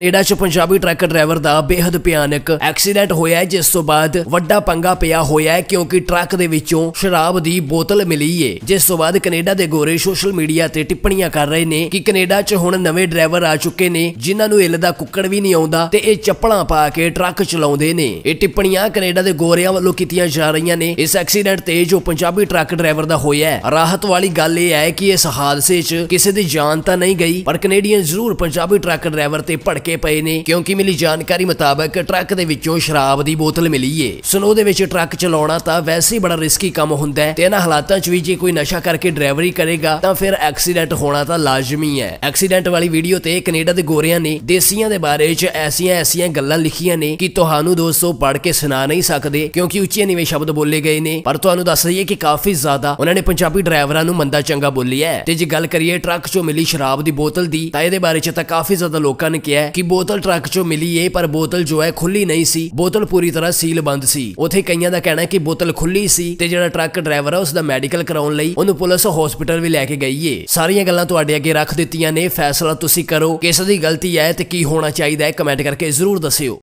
Canada 'ਚ Punjabi truck driver ਦਾ ਬੇहद ਭਿਆਨਕ ਐਕਸੀਡੈਂਟ ਹੋਇਆ ਹੈ, ਜਿਸ ਤੋਂ ਬਾਅਦ ਵੱਡਾ ਪੰਗਾ ਪਿਆ ਹੋਇਆ ਹੈ ਕਿਉਂਕਿ ਟਰੱਕ ਦੇ ਵਿੱਚੋਂ ਸ਼ਰਾਬ ਦੀ ਬੋਤਲ ਮਿਲੀ ਏ। ਜਿਸ ਤੋਂ ਬਾਅਦ ਕੈਨੇਡਾ ਦੇ ਗੋਰੇ ਸੋਸ਼ਲ ਮੀਡੀਆ ਤੇ ਟਿੱਪਣੀਆਂ ਕਰ ਰਹੇ ਨੇ ਕਿ ਕੈਨੇਡਾ 'ਚ ਹੁਣ ਨਵੇਂ ਡਰਾਈਵਰ ਆ ਚੁੱਕੇ ਨੇ ਜਿਨ੍ਹਾਂ ਨੂੰ ਇੱਲ ਦਾ ਕੁੱਕੜ ਵੀ ਨਹੀਂ ਆਉਂਦਾ ਤੇ ਇਹ ਚੱਪਲਾਂ ਪਾ ਕੇ ਟਰੱਕ ਚਲਾਉਂਦੇ ਨੇ। ਇਹ ਟਿੱਪਣੀਆਂ ਕੈਨੇਡਾ ਦੇ ਗੋਰਿਆਂ ਵੱਲੋਂ ਕੀਤੀਆਂ ਜਾ ਰਹੀਆਂ ਨੇ ਇਸ ਐਕਸੀਡੈਂਟ ਤੇ ਜੋ ਪੰਜਾਬੀ ਟਰੱਕ ਡਰਾਈਵਰ ਦਾ ਹੋਇਆ ਹੈ। ਰਾਹਤ ਵਾਲੀ ਗੱਲ ਇਹ ਹੈ ਕਿ ਇਸ ਹਾਦਸੇ 'ਚ ਕਿਸੇ ਦੀ ਜਾਨ ਤਾਂ ਨਹੀਂ ਗਈ, ਪਰ ਕੈਨੇਡੀਅਨ ਜ਼ਰੂਰ ਪੰਜਾਬੀ ਟਰੱਕ ਡਰਾਈਵਰ ਤੇ ਭੜਕੇ ਪਏ ਨੇ ਕਿਉਂਕਿ ਮਿਲੀ ਜਾਣਕਾਰੀ ਮੁਤਾਬਕ ਟਰੱਕ ਦੇ ਵਿੱਚੋਂ ਸ਼ਰਾਬ ਦੀ ਬੋਤਲ ਮਿਲੀ ਏ। ਸਨੋ ਦੇ ਵਿੱਚ ਟਰੱਕ ਚਲਾਉਣਾ ਤਾਂ ਵੈਸੇ ਹੀ ਬੜਾ ਰਿਸਕੀ ਕੰਮ ਹੁੰਦਾ ਹੈ ਤੇ ਇਹਨਾਂ ਹਾਲਾਤਾਂ 'ਚ ਵੀ ਜੇ ਕੋਈ ਨਸ਼ਾ ਕਰਕੇ ਡਰਾਈਵਰੀ ਕਰੇਗਾ ਤਾਂ ਫਿਰ ਐਕਸੀਡੈਂਟ ਹੋਣਾ ਤਾਂ ਲਾਜ਼ਮੀ ਹੈ। ਐਕਸੀਡੈਂਟ ਵਾਲੀ ਵੀਡੀਓ ਤੇ ਕੈਨੇਡਾ ਦੇ ਗੋਰਿਆਂ ਨੇ ਦੇਸੀਆਂ ਦੇ ਬਾਰੇ 'ਚ ਐਸੀਆਂ ਗੱਲਾਂ ਲਿਖੀਆਂ ਨੇ ਕਿ ਤੁਹਾਨੂੰ ਦੋਸਤੋ ਪੜ੍ਹ ਕੇ ਸੁਣਾ ਨਹੀਂ ਸਕਦੇ ਕਿਉਂਕਿ ਉੱਚੇ ਨੀਵੇਂ ਸ਼ਬਦ ਬੋਲੇ ਗਏ ਨੇ। ਪਰ ਤੁਹਾਨੂੰ ਦੱਸ ਦਈਏ ਕਿ ਕਾਫੀ ਜ਼ਿਆਦਾ ਉਹਨਾਂ ਨੇ ਪੰਜਾਬੀ ਡਰਾਈਵਰਾਂ ਨੂੰ ਮੰਦਾ ਚੰਗਾ ਬੋਲਿਆ ਹੈ। ਤੇ ਜੇ ਗੱਲ ਕਰੀਏ ਟਰੱਕ 'ਚੋਂ ਮਿਲੀ ਸ਼ਰਾਬ ਦੀ ਬੋਤਲ ਦੀ ਤਾਂ ਇਹਦੇ ਬਾਰੇ 'ਚ ਤਾਂ ਕਾਫੀ ਜ਼ਿਆਦਾ ਲੋਕਾਂ ਨੇ ਕਿਹਾ ਕਿ ਬੋਤਲ ਟਰੱਕ 'ਚੋਂ ਮਿਲੀ ਏ ਪਰ ਬੋਤਲ ਜੋ ਹੈ ਖੁੱਲੀ ਨਹੀਂ ਸੀ, ਬੋਤਲ ਪੂਰੀ ਤਰ੍ਹਾਂ ਸੀਲ ਬੰਦ ਸੀ। ਉੱਥੇ ਕਈਆਂ ਦਾ ਕਹਿਣਾ ਹੈ ਕਿ ਬੋਤਲ ਖੁੱਲੀ ਸੀ ਤੇ ਜਿਹੜਾ ਟਰੱਕ ਡਰਾਈਵਰ ਹੈ ਉਸ ਦਾ ਮੈਡੀਕਲ ਕਰਾਉਣ ਲਈ ਉਹਨੂੰ ਪੁਲਿਸ ਹਸਪੀਟਲ ਵੀ ਲੈ ਕੇ ਗਈ ਏ। ਸਾਰੀਆਂ ਗੱਲਾਂ ਤੁਹਾਡੇ ਅੱਗੇ ਰੱਖ ਦਿੱਤੀਆਂ ਨੇ, ਫੈਸਲਾ ਤੁਸੀਂ ਕਰੋ ਕਿਸ ਦੀ ਗਲਤੀ ਹੈ ਤੇ ਕੀ ਹੋਣਾ ਚਾਹੀਦਾ ਹੈ, ਕਮੈਂਟ ਕਰਕੇ ਜ਼ਰੂਰ ਦੱਸਿਓ।